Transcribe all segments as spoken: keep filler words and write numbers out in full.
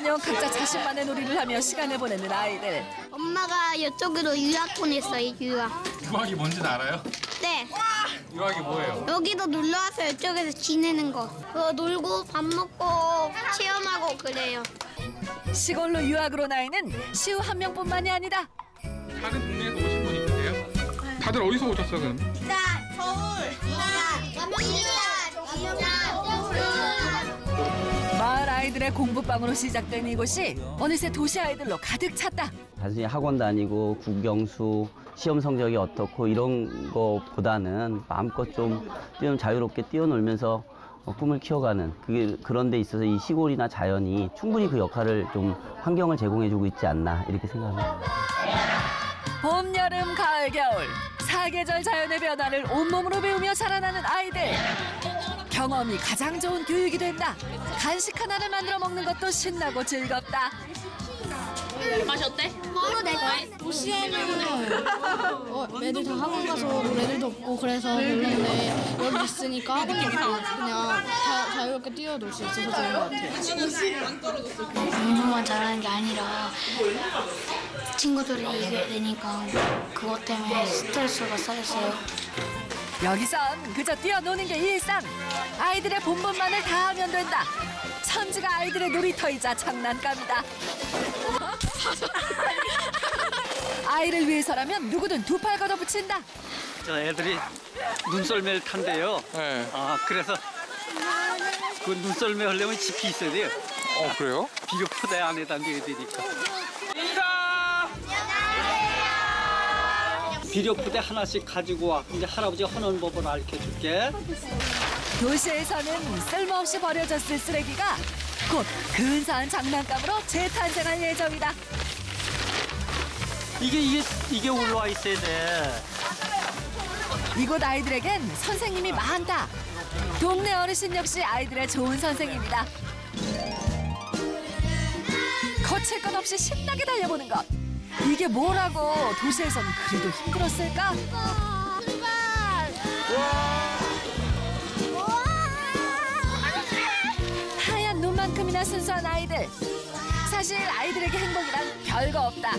전혀 각자 자신만의 놀이를 하며 시간을 보내는 아이들. 엄마가 이쪽으로 유학 보냈어요, 유학. 유학이 뭔지는 알아요? 네. 유학이 뭐예요? 여기도 놀러와서 이쪽에서 지내는 거. 그거 놀고 밥 먹고 체험하고 그래요. 시골로 유학을 온 아이는 시우 한 명뿐만이 아니다. 다른 동네에서 오신 분 있으세요? 다들 어디서 오셨어요, 그럼? 나 서울, 인천, 인천, 인천. 마을 아이들의 공부방으로 시작된 이곳이 어느새 도시 아이들로 가득 찼다. 단순히 학원 다니고 국영수, 시험 성적이 어떻고 이런 것보다는 마음껏 좀 뛰어 자유롭게 뛰어놀면서 꿈을 키워가는 그게 그런 데 있어서 이 시골이나 자연이 충분히 그 역할을 좀 환경을 제공해주고 있지 않나 이렇게 생각합니다. 봄, 여름, 가을, 겨울 사계절 자연의 변화를 온몸으로 배우며 자라나는 아이들. 경험이 가장 좋은 교육이 된다. 간식 하나를 만들어 먹는 것도 신나고 즐겁다. 맛이 어때? 바로 내 거. 도시에는 어, 애들 다 학원 가서 놀 애들도 없고 그래서 별론데 여기 있으니까 학원 가서 그냥 자, 자유롭게 뛰어놀 수 있어서 좋은 것 같아요. 공부만 잘하는 게 아니라 친구들이 이겨야 되니까 그것 때문에 스트레스가 쌓였어요. 여기선 그저 뛰어노는 게 일상. 아이들의 본분만을 다하면 된다. 천지가 아이들의 놀이터이자 장난감이다. 아이를 위해서라면 누구든 두 팔 걷어붙인다. 저 애들이 눈썰매를 탄대요. 네. 아 그래서 그 눈썰매 하려면 집이 있어야 돼요. 어, 그래요? 비료 포대 안에다 넣어야 되니까. 비료 포대 하나씩 가지고 와. 근데 할아버지가 하는 법을 알려줄게. 도시에서는 쓸모없이 버려졌을 쓰레기가 곧 근사한 장난감으로 재탄생할 예정이다. 이게 이게 이게 올라와 있어야 돼. 이곳 아이들에겐 선생님이 많다. 동네 어르신 역시 아이들의 좋은 선생님이다. 거칠 것 없이 신나게 달려보는 것. 이게 뭐라고 도시에선 그래도 힘들었을까? 하얀 눈만큼이나 순수한 아이들. 사실 아이들에게 행복이란 별거 없다.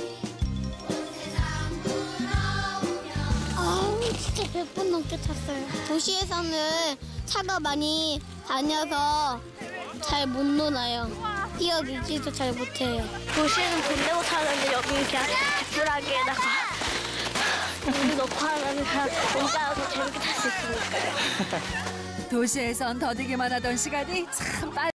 아우, 진짜 백 번 넘게 탔어요. 도시에서는 차가 많이 다녀서 잘 못 노나요. 뛰어놀지도 잘 못해요. 도시에는 돈 내고 타는데 여기 그냥 빗줄하기에다가 우리 넣고 하면 그냥 공짜라서 재밌게 탈 수 있으니까요. 도시에선 더디기만 하던 시간이 참 빨리